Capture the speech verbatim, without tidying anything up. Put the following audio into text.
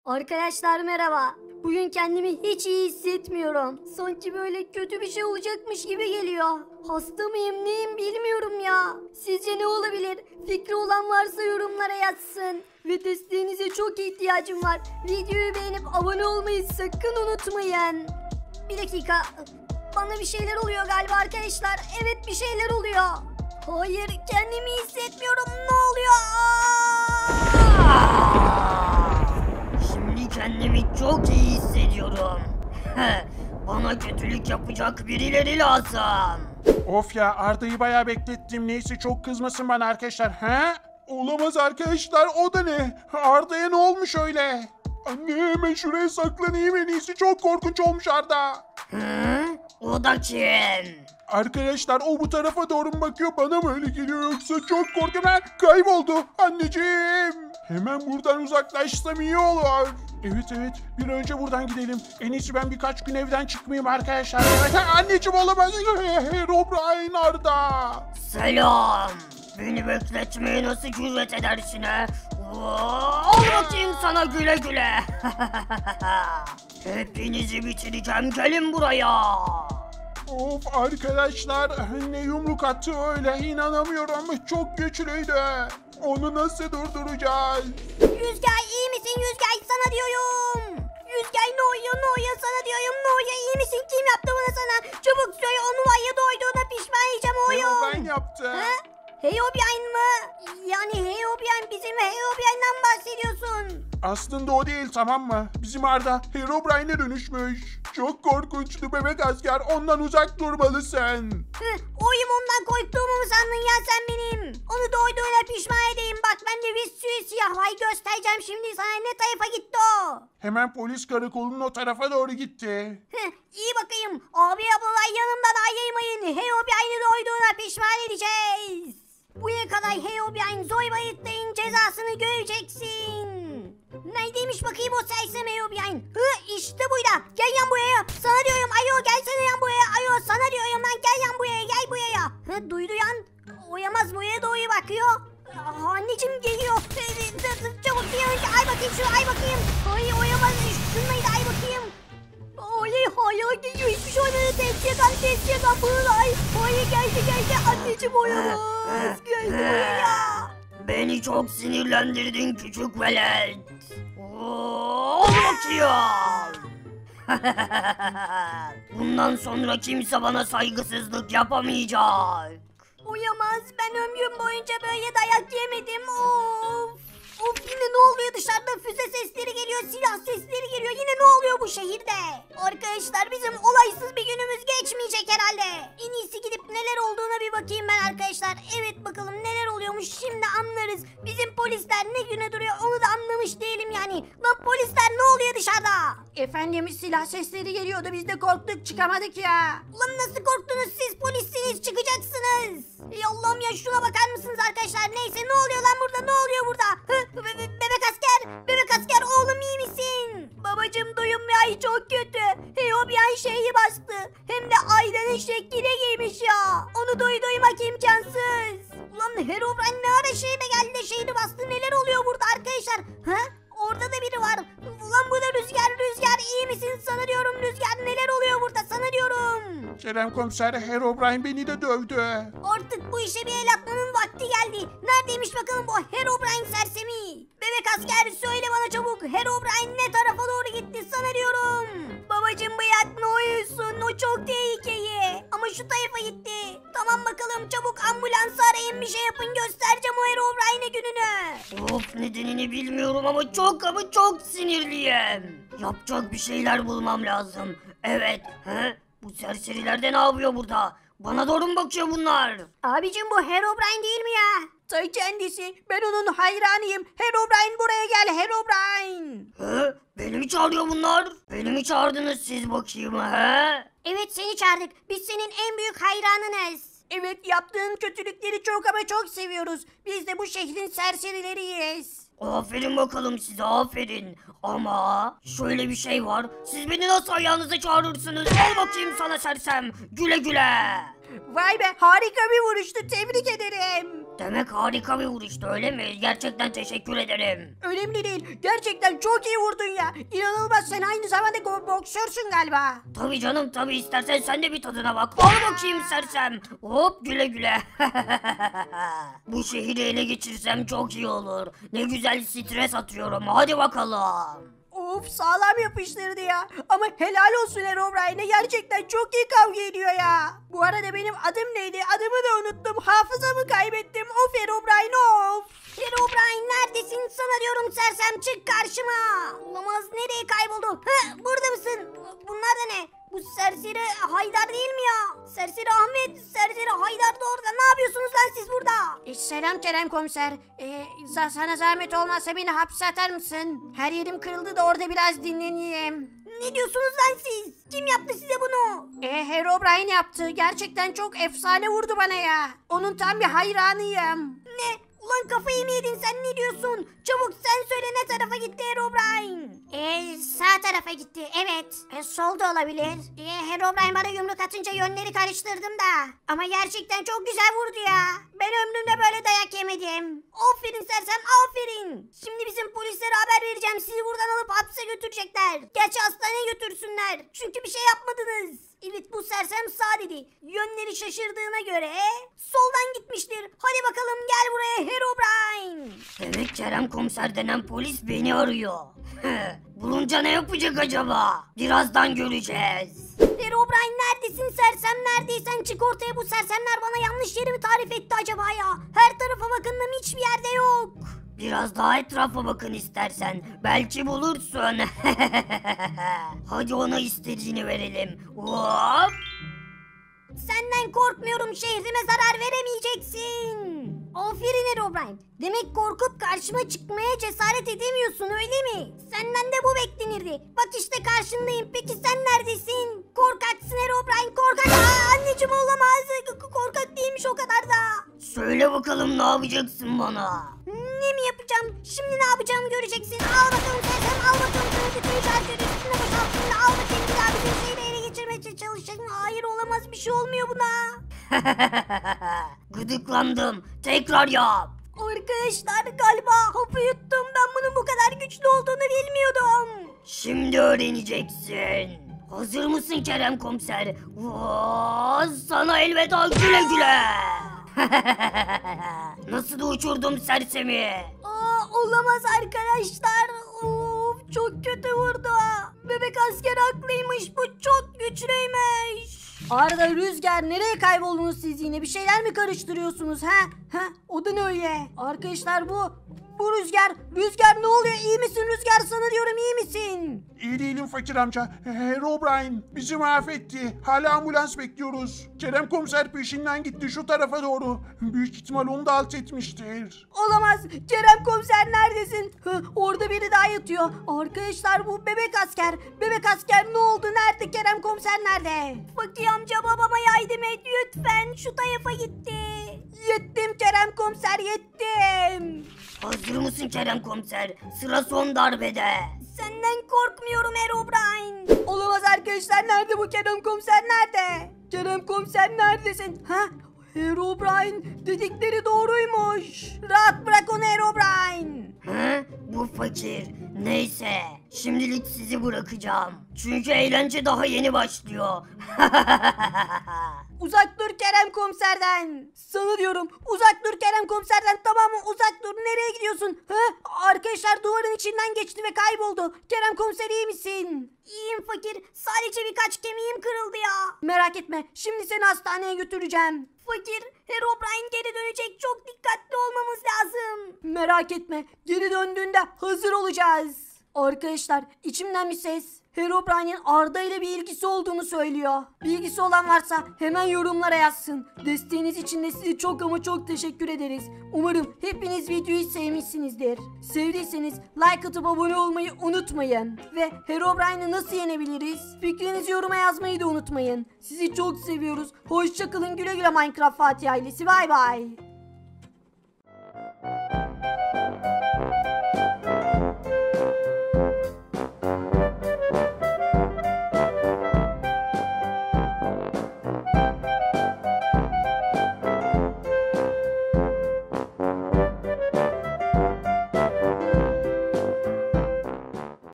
Arkadaşlar merhaba. Bugün kendimi hiç iyi hissetmiyorum. Sanki böyle kötü bir şey olacakmış gibi geliyor. Hasta mıyım neyim bilmiyorum ya. Sizce ne olabilir? Fikri olan varsa yorumlara yazsın. Ve desteğinize çok ihtiyacım var. Videoyu beğenip abone olmayı sakın unutmayın. Bir dakika. Bana bir şeyler oluyor galiba arkadaşlar. Evet bir şeyler oluyor. Hayır kendimi iyi hissetmiyorum. Ne oluyor? Aa! Şimdi kendimi çok iyi hissediyorum. Bana kötülük yapacak birileri lazım. Of ya, Arda'yı bayağı beklettim. Neyse, çok kızmasın bana arkadaşlar. He? Olamaz arkadaşlar, o da ne? Arda'ya ne olmuş öyle? Anne, hemen şuraya saklanayım en iyisi. Çok korkunç olmuş Arda. Hı? O da kim? Arkadaşlar, o bu tarafa doğru mu bakıyor, bana mı öyle geliyor yoksa? Çok korkuyorum. Ha, kayboldu anneciğim. Hemen buradan uzaklaşsam iyi olur. Evet evet, bir önce buradan gidelim. En iyisi ben birkaç gün evden çıkmayayım arkadaşlar. Evet, anneciğim olamaz. Herobrine Arda. Selam. Beni bekletmeye nasıl cüret edersin he? Al bakayım sana güle güle. Hepinizi bitireceğim, gelin buraya. Of arkadaşlar, ne yumruk attı öyle, inanamıyorum. Çok güçlüydü. Onu nasıl durduracağız? Rüzgar iyi misin Rüzgar sana diyorum. Rüzgar ne oluyor ne oluyor sana diyorum ne oluyor iyi misin kim yaptı bunu sana? Çabuk söyle onu var ya doyduğuna pişman yiyeceğim oğlum. Ben yaptım. He? Herobrine mı? Yani Herobrine bizim Herobrine'den bahsediyorsun. Aslında o değil, tamam mı? Bizim Arda Herobrine'e dönüşmüş. Çok korkunçtu bebek asker, ondan uzak durmalısın. Hı, oyum ondan korktuğumu mu sandın ya sen benim? Onu doyduğuna pişman edeyim bak bende bir sürü silah var göstereceğim şimdi sana ne tarafa gitti o. Hemen polis karakolunun o tarafa doğru gitti. Hı, iyi bakayım abi ablalar yanımdan ayrılmayın Herobrine'i doyduğuna pişman edeceğiz. Buraya kadar Herobrine Zoybayıt'ın cezasını göreceksin. Neredeymiş bakayım o sersem Herobrine? Hı işte burada. Gel yan buraya. Sana diyorum ayo gelsene yan buraya. Ayo sana diyorum lan gel yan buraya gel buraya. Hı duydu yan. Oyamaz buraya doğru bakıyor. Aa, anneciğim geliyor. Çabuk bir önce ay bakayım şu ay bakayım. Ay oyamaz şunları da ay bakayım. Ay hayal geliyor hiçbir şey olmadı. Tezkiye kan tezkiye kan buraya. Ay geldi geldi anneciğim oyamaz. Geldi buraya. Beni çok sinirlendirdin küçük velet. Al bakayım. Bundan sonra kimse bana saygısızlık yapamayacak. Uyamaz ben ömrüm boyunca böyle dayak yemedim of. Of yine ne oluyor dışarıda füze sesleri geliyor silah sesleri geliyor yine ne oluyor bu şehirde. Arkadaşlar bizim olaysız bir günümüz geçmeyecek herhalde. En iyisi gidip neler olduğuna bir bakayım ben arkadaşlar. Evet bakalım neler oluyormuş şimdi anlarız. Bizim polisler ne güne duruyor onu da anlamış değilim yani. Lan polisler ne oluyor dışarıda? Efendim silah sesleri geliyordu biz de korktuk çıkamadık ya. Lan nasıl korktunuz siz polissiniz çıkacaksınız. Ey Allah'ım ya şuna bakar mısınız arkadaşlar neyse ne oluyor lan burada ne oluyor burada? Hı, be be bebek asker bebek asker oğlum iyi misin? Babacım duyum ya çok kötü. Herobrine şeyi bastı. Hem de Ayda'nın şekline giymiş ya. Onu duy duymak imkansız. Ulan Herobrine ne ara şehirde geldi de şehri bastı neler oluyor burada arkadaşlar? Ha? Orada da biri var. Ulan bu da Rüzgar. Rüzgar iyi misin? Sana diyorum Rüzgar neler oluyor burada sana diyorum. Kerem komiser, Herobrine beni de dövdü. Artık bu işe bir el atmanın vakti geldi. Neredeymiş bakalım bu Herobrine sersemi? Bebek asker söyle bana çabuk. Herobrine ne tarafa doğru gitti sana diyorum. Babacım bırak ne uyuyorsun o çok tehlikeli. Ama şu tarafa gitti. Tamam bakalım çabuk ambulansı arayın bir şey yapın göstereceğim o Herobrine gününü. Of nedenini bilmiyorum ama çok ama çok sinirliyim. Yapacak bir şeyler bulmam lazım. Evet. He? Bu serseriler de ne yapıyor burada? Bana doğru mu bakıyor bunlar? Abicim bu Herobrine değil mi ya? Ta kendisi. Ben onun hayranıyım. Herobrine buraya gel Herobrine. He? Beni mi çağırıyor bunlar? Beni mi çağırdınız siz bakayım he? Evet seni çağırdık. Biz senin en büyük hayranınız. Evet yaptığın kötülükleri çok ama çok seviyoruz. Biz de bu şehrin serserileriyiz. Aferin bakalım size aferin. Ama şöyle bir şey var. Siz beni nasıl ayağınıza çağırırsınız? Al bakayım sana sersem. Güle güle. Vay be harika bir vuruştu tebrik ederim. Demek harika bir vuruştu öyle mi? Gerçekten teşekkür ederim. Önemli değil. Gerçekten çok iyi vurdun ya. İnanılmaz, sen aynı zamanda go- boksörsün galiba. Tabii canım tabii, istersen sen de bir tadına bak. Al bakayım sersem. Hop güle güle. Bu şehri ele geçirsem çok iyi olur. Ne güzel stres atıyorum. Hadi bakalım. Of, sağlam yapıştırdı ya. Ama helal olsun Herobrine'e, gerçekten çok iyi kavga ediyor ya. Bu arada benim adım neydi? Adımı da unuttum. Hafızamı kaybettim. Of Herobrine of. Herobrine neredesin? Sana diyorum sersem, çık karşıma. Olamaz, nereye kayboldu? Hı, burada mısın? Bunlar da ne? Bu serseri Haydar değil mi ya? Serseri Ahmet, serseri Haydar da orada. Ne yapıyorsunuz lan siz burada? E, selam Kerem komiser. E, za- sana zahmet olmazsa beni hapse atar mısın? Her yerim kırıldı da orada biraz dinleneyim. Ne diyorsunuz lan siz? Kim yaptı size bunu? E, Herobrine yaptı. Gerçekten çok efsane vurdu bana ya. Onun tam bir hayranıyım. Ne? Ulan kafayı mı yedin sen, ne diyorsun? Çabuk sen söyle, ne tarafa gitti Herobrine? E, sağ tarafa gitti. Evet. E, sol da olabilir. E, Herobrine bana yumruk atınca yönleri karıştırdım da. Ama gerçekten çok güzel vurdu ya. Ben ömrümde böyle dayak yemedim. Aferin sersem, aferin. Şimdi bizim polislere haber vereceğim. Sizi buradan alıp hapse götürecekler. Gerçi hastaneye götürsünler. Çünkü bir şey yapmadınız. Evet, bu sersem sağ dedi. Yönleri şaşırdığına göre soldan gitmiştir. Hadi bakalım, gel buraya Herobrine. Demek Kerem komiser denen polis beni arıyor. Bulunca ne yapacak acaba? Birazdan göreceğiz. Herobrine neredesin sersem, neredeysen çık ortaya. Bu sersemler bana yanlış yeri mi tarif etti acaba ya? Her tarafa bakındım, hiçbir yerde yok. Biraz daha etrafa bakın istersen. Belki bulursun. Hadi ona istediğini verelim. Hop. Senden korkmuyorum, şehrime zarar veremeyeceksin. Aferin Herobrine. Demek korkup karşıma çıkmaya cesaret edemiyorsun, öyle mi? Senden de bu beklenirdi. Bak işte karşındayım. Peki sen neredesin? Korkaksın Herobrine, korkak. Aa, anneciğim olamaz. K- Korkak değilmiş o kadar da. Söyle bakalım ne yapacaksın bana? Ne mi yapacağım? Şimdi ne yapacağımı göreceksin. Al bakalım sersem, al bakalım. Sana bütün şarkıyı üstüne boşalttın da al bakayım, bir daha bizim şehri ele geçirmeye çalışacaksın. Hayır, olamaz, bir şey olmuyor buna. Gıdıklandım. Tekrar yap. Arkadaşlar galiba hapı yuttum. Ben bunun bu kadar güçlü olduğunu bilmiyordum. Şimdi öğreneceksin. Hazır mısın Kerem komiser? Vaa, sana elveda, güle güle. Nasıl da uçurdum sersemi? Aa, olamaz arkadaşlar. Of, çok kötü vurdu. Bebek asker haklıymış. Bu çok güçlüymüş. Arda, Rüzgar, nereye kayboldunuz siz yine? Bir şeyler mi karıştırıyorsunuz ha? Ha? O da ne öyle? Arkadaşlar bu bu Rüzgar. Rüzgar ne oluyor? İyi misin Rüzgar? Sana diyorum, iyi misin? İyi değilim fakir amca. Herobrine bizi mahvetti. Hala ambulans bekliyoruz. Kerem komiser peşinden gitti şu tarafa doğru. Büyük ihtimal onu da alt etmiştir. Olamaz. Kerem komiser neredesin? Hı, orada biri daha yatıyor. Arkadaşlar bu bebek asker. Bebek asker ne oldu? Nerede? Kerem komiser nerede? Fakir amca, babama yardım et lütfen. Şu tarafa gitti. Yettim Kerem komiser, yettim. Hazır mısın Kerem komiser? Sıra son darbede. Senden korkmuyorum Herobrine. Olamaz arkadaşlar, nerede bu Kerem komiser, nerede? Kerem komiser neredesin? Ha? Herobrine dedikleri doğruymuş. Rahat bırak onu Herobrine. Hı? Bu fakir. Neyse. Şimdilik sizi bırakacağım. Çünkü eğlence daha yeni başlıyor. Uzak dur Kerem komiserden. Sana diyorum, uzak dur Kerem komiserden, tamam mı? Uzak dur. Nereye gidiyorsun? Ha? Arkadaşlar duvarın içinden geçti ve kayboldu. Kerem komiser, iyi misin? İyiyim fakir. Sadece birkaç kemiğim kırıldı ya. Merak etme. Şimdi seni hastaneye götüreceğim. Fakir, Herobrine geri dönecek. Çok dikkatli olmamız lazım. Merak etme. Geri döndüğünde hazır olacağız. Arkadaşlar, içimden bir ses Herobrine'in Arda ile bir ilgisi olduğunu söylüyor. Bilgisi olan varsa hemen yorumlara yazsın. Desteğiniz için de size çok ama çok teşekkür ederiz. Umarım hepiniz videoyu sevmişsinizdir. Sevdiyseniz like atıp abone olmayı unutmayın. Ve Herobrine'ı nasıl yenebiliriz? Fikrinizi yoruma yazmayı da unutmayın. Sizi çok seviyoruz. Hoşçakalın, güle güle Minecraft Fatih ailesi. Bay bay.